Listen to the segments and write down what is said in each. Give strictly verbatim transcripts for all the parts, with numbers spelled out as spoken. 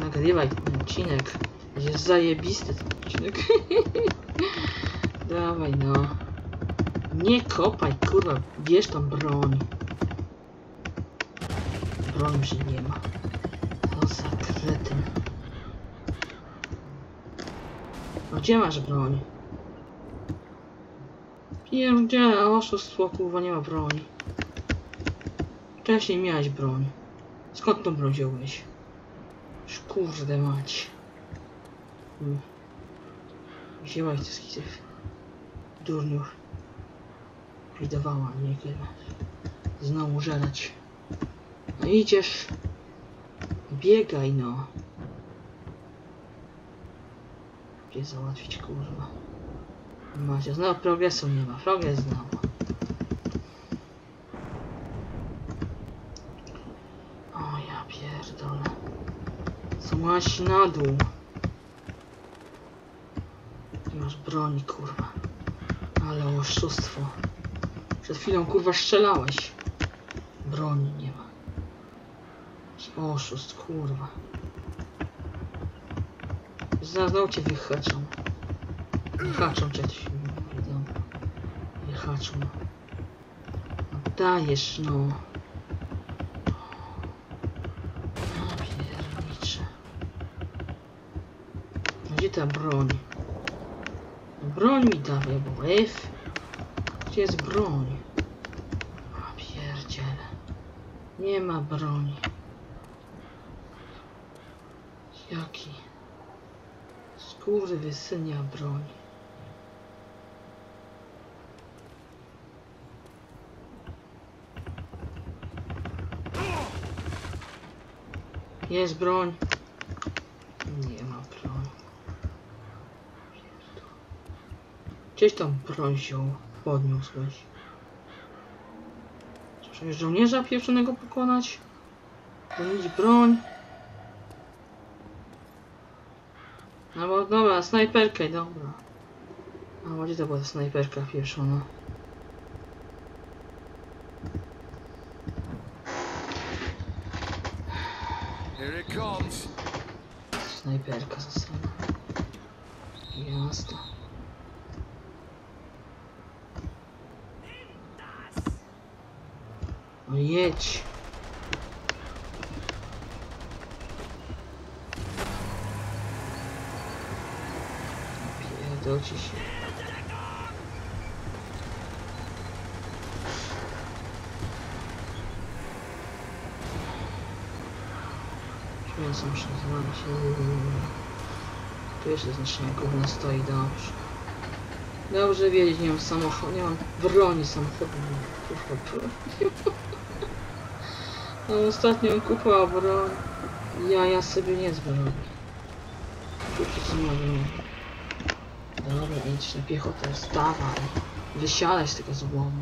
nagrywaj ten odcinek. Jest zajebisty ten odcinek. Dawaj no. Nie kopaj, kurwa, bierz tam broń. Broń już nie ma. To za kretyn. No gdzie masz broń? Pierdziele, oszustwo, kurwa, nie ma broni. Wcześniej miałeś broń. Skąd tą broń wziąłeś? Kurde mać. Hmm. Wzięłaś te skizew. Durniów. Widowała mnie kiedy. Znowu żerać. No idziesz. Biegaj no. Gdzie załatwić kurwa? Macie, znowu progresu nie ma. Progres znowu. O ja pierdolę. Złaź na dół. Nie masz broni kurwa. Ale oszustwo. Przed chwilą kurwa strzelałeś. Broni nie ma. Oszust kurwa. Znowu cię wyhaczą. Wyhaczą cię. Wyhaczą. No dajesz no. No piernicze. Gdzie ta broń? Broń mi dawaj, bo F. Gdzie jest broń? O pierdziele. Nie ma broni. Jaki? Skurwysynia broń. Jest broń. Nie ma broni. Gdzieś tam broń wziął. Podniósłeś. Przecież żołnierza pieprzonego pokonać? Bronić broń. No bo dobra, snajperkę, dobra. A gdzie to była ta snajperka pieprzona? Here it comes. Snajperka zasłana. Jasne. No jedź. Pierdolcie się. Mięso muszę znaleźć. Tu jeszcze znaczenie gówno stoi, dobrze. Dobrze wiedzieć, nie mam samochodu, nie mam broni samochodu. No ostatnio kupiła broń. Ja, ja sobie nie zbroi. Kurczę co mówię. Dobra, idź na piechotę, wstawaj. Wysiadaj z tego złomu.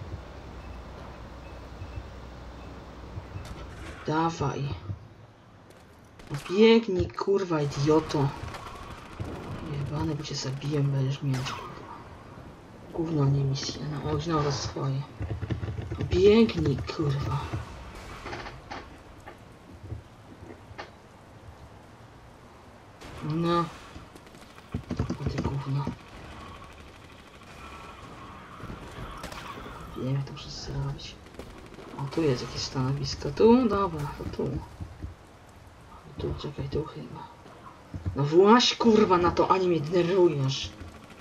Dawaj. Biegnij, kurwa, idioto. Jebany, bo cię zabiję, będziesz mieć, kurwa. Gówno, nie misja. No, o, znowu swoje. Biegnij, kurwa. No. O ty gówno. Wiem, jak to muszę zrobić. O, tu jest jakieś stanowisko. Tu? Dobra, to tu. Tu, czekaj, tu chyba. No właśnie, kurwa, na to ani mnie denerwujesz.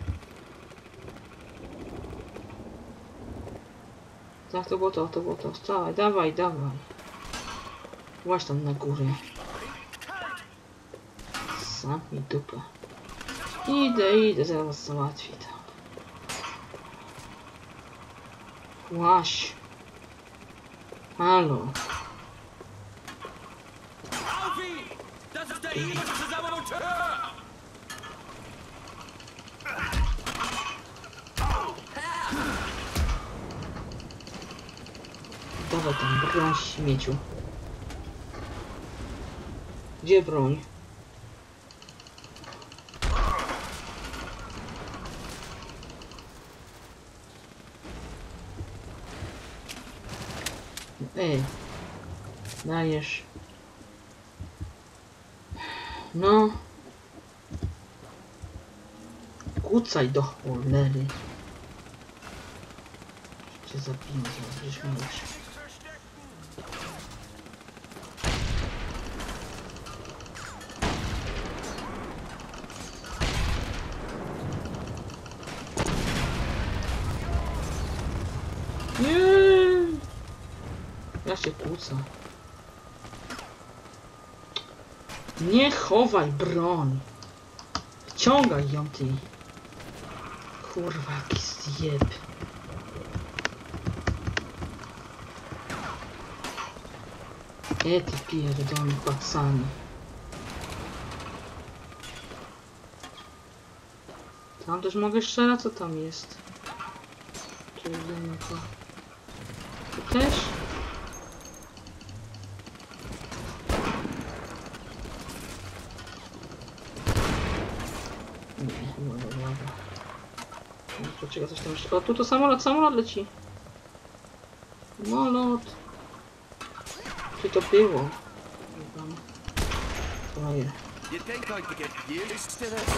Tak, to było to, to było to. Wstawaj, dawaj, dawaj. Właśnie tam na górę. Sam mi dupę. Idę, idę, zaraz załatwię to. Łaś. Halo. Dawaj tam broń, śmieciu. Gdzie broń? Ej, dajesz. No. Kucaj do cholery. Cię zabiję, zaraz będziesz mieć. Nie. Ja się kłócę. Nie chowaj broń. Wciągaj ją ty. Kurwa, jaki zjeb. E ty pierdolny pacany. Tam też mogę strzelać, co tam jest? Tu idziemy to. Tu też? Nie, chyba dobra. Poczekaj, coś tam jeszcze. O, tu to samolot, samolot leci. Samolot. Czy to było? To je. You think I could get used to this?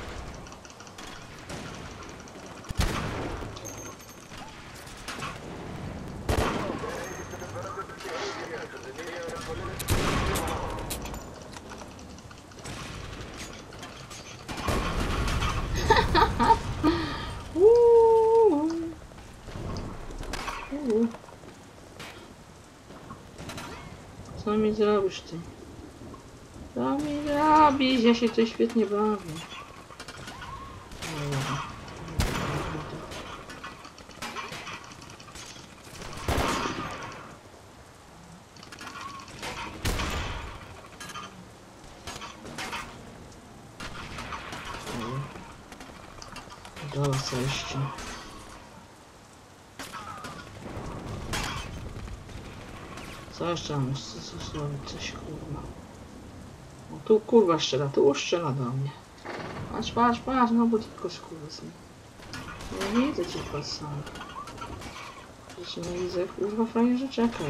Uuu. Uuu. Co mi zrobisz ty? Co mi zrobisz? Ja się tutaj świetnie bawię. Dobra, co jeszcze? Co jeszcze mam zrobić? Coś kurwa. O, tu kurwa strzela, tu strzela do mnie. Patrz, patrz, patrz, no bo tylko skurwa są. Nie widzę cię pasami. Przecież nie widzę, kurwa frajerze, czekaj.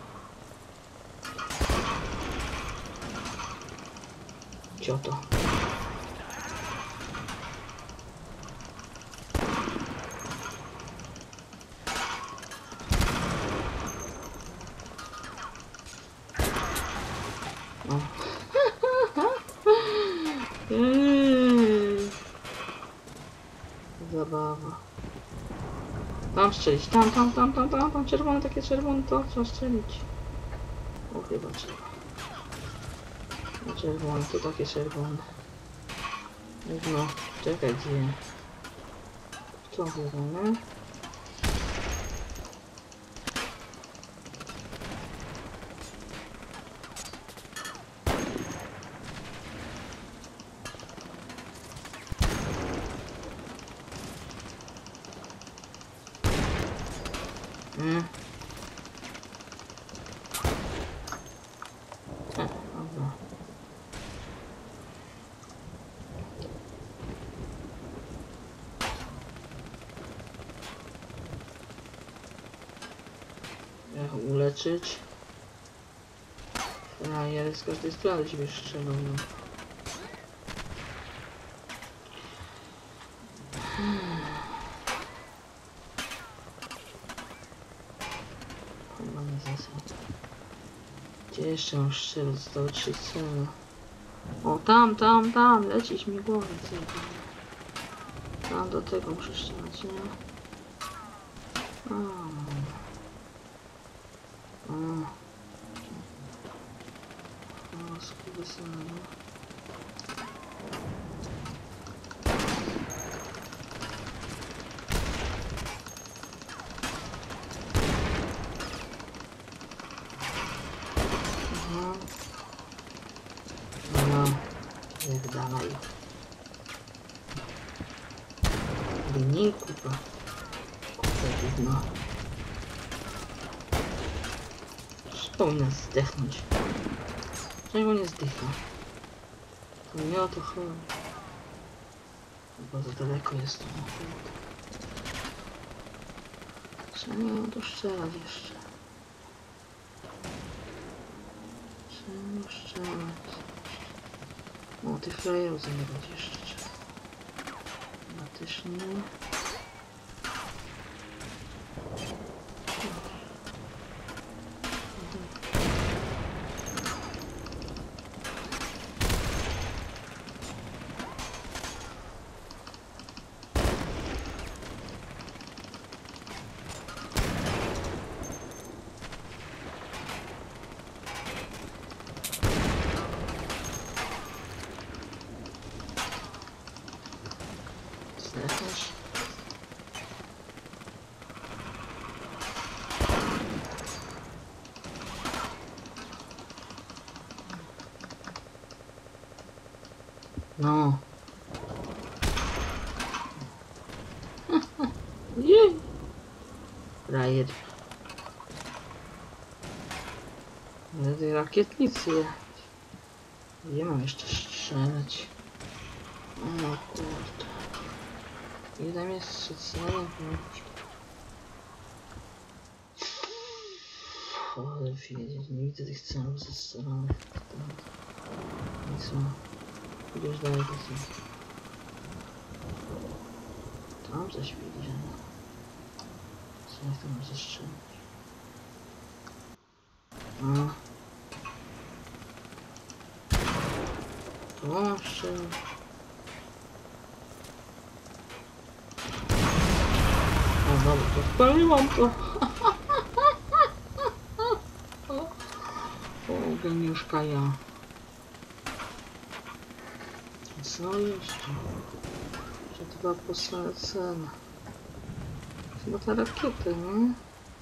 Cioto. O. Eee. Zabawa. Tam strzelić, tam, tam, tam, tam, tam, tam, czerwone, takie czerwone, to trzeba strzelić. O, chyba trzeba. No, czerwone, to takie czerwone. No, czekaj, gdzie? To czerwone. Mm. E, dobra. Jak uleczyć? Frajer z każdej strony ciebie strzelą. No. Chyba nie zasad. Gdzie jeszcze mam strzelać? Zostały trzy cele. O, tam, tam, tam! Lecić mi głowę. Tam do tego muszę strzelać, nie? A. A. O, skurwysyny. No, jak dalej. Nie kupa. Kupa gówno. Powinna zdechnąć. Czego nie zdycha? To nie o to chodzi. Bo za daleko jest to. Trzeba to strzelać jeszcze. Trzeba strzelać. O, tych frajerów zabierać jeszcze. No też nie. Jakaś. No. Jej. Frajer. Ale tej rakietnicy jechać. Nie mam jeszcze strzelać. O kurde. Ile tam jest strzelania? Cholera wiedzieć, nie widzę tych celów zestrzelanych. I co? Idziesz dalej to co? Tam coś widzę. Co jak to mam zestrzelić? A. Proszę. O dobra, podpaliłam to. O, geniuszka ja. Co jeszcze? Że dwa posalecene. Chyba ta rakieta, nie?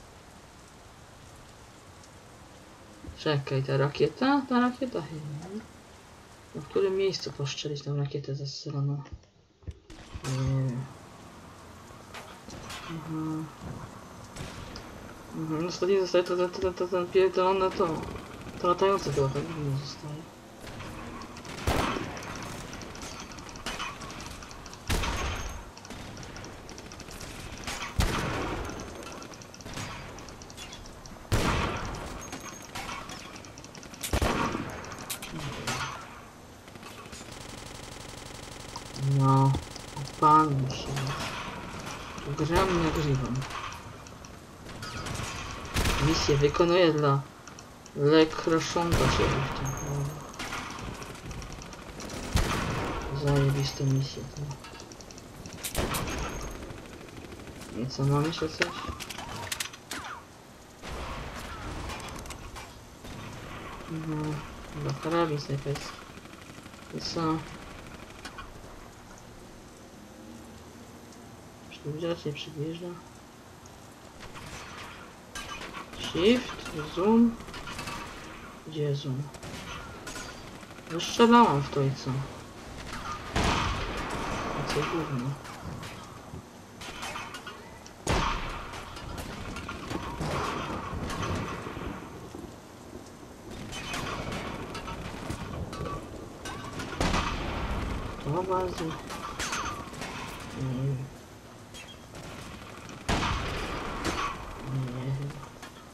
Czekaj, ta rakieta? Ta rakieta chyba, nie? No w którym miejscu poszczelić tę rakietę zastrzeloną? Nie wiem. Mhm. Mhm, ostatnio zostaje to, to, to, to, ten pierdolone to. To latające było, tak nie zostaje. No, pan się. Gram nagrywam. Misję wykonuję dla Lekrosząta się w tym. Zajebiste misje. I co, mam jeszcze coś? Mhm, chyba karabin snajperski. I co? Przybliżać, nie przybliża. Shift, zoom. Gdzie zoom? Rozstrzelałam w to i co? A co gówno? To bardzo... Nie wiem. Nie chyba.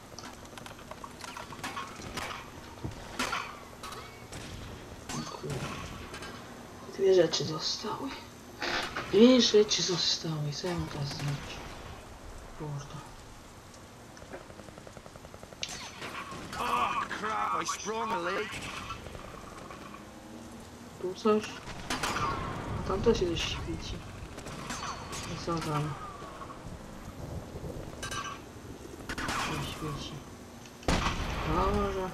Dwie rzeczy zostały. Dwie rzeczy zostały. Co ja mam teraz zrobić? Kurde. Oh crap! I sprung a leak. Tu coś? Tam też się coś świeci. I co tam? Nie świeci. No może...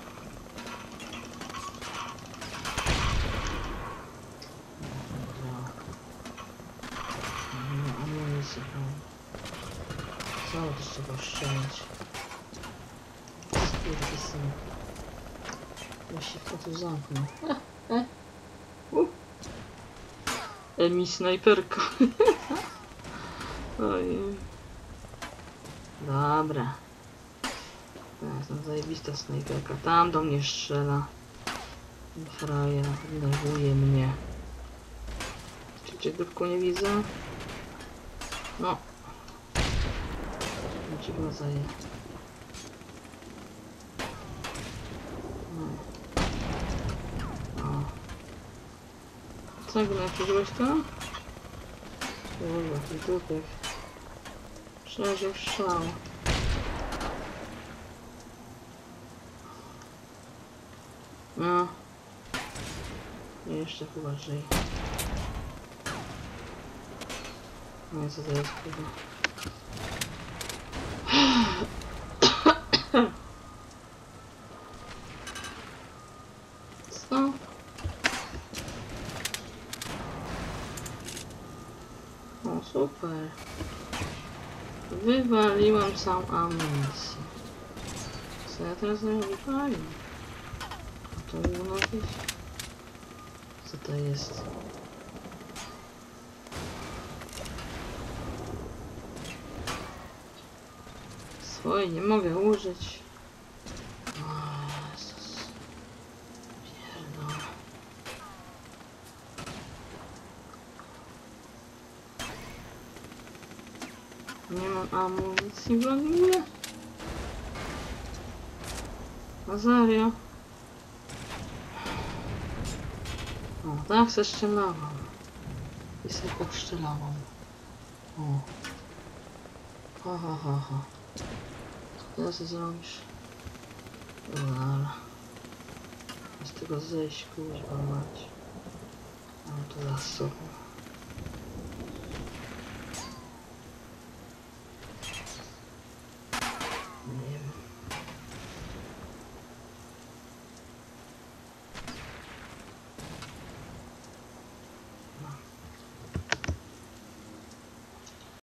Cały to trzeba ściągnąć. Jaki syn. Ja się w tu zamknę. E, e. Uh. Emi snajperka. Ojej. Dobra. Teraz tam zajebista snajperka. Tam do mnie strzela. Frajer, denerwuje mnie. Czy cię dupku nie widzę? No. Ci go zaje. No. O. nocnego jakiegoś tam? Kurwa, jaki dupek. Przeżył strzał. No. I jeszcze chyba żyje. Nie, co to jest chyba. Co? O, super. Wywaliłem całą amunicję. Co ja teraz zrobię? Fajnie. A to było jakieś... Co to jest? Swoje nie mogę użyć. O Jezus. Pierdolę. Nie mam amunicji w ogóle. Na serio? O, tak se strzelałam. I se postrzelałam. O. Ha, ha, ha, ha. Co teraz zrobisz? Dobra. Z tego zejść, kurwa mać. Mam tu za sobą.